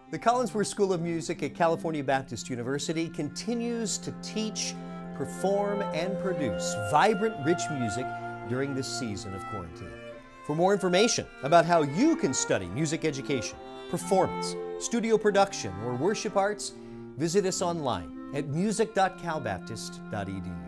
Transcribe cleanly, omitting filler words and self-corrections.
The Collinsworth School of Music at California Baptist University continues to teach, perform, and produce vibrant, rich music during this season of quarantine. For more information about how you can study music education, performance, studio production, or worship arts, visit us online at music.calbaptist.edu.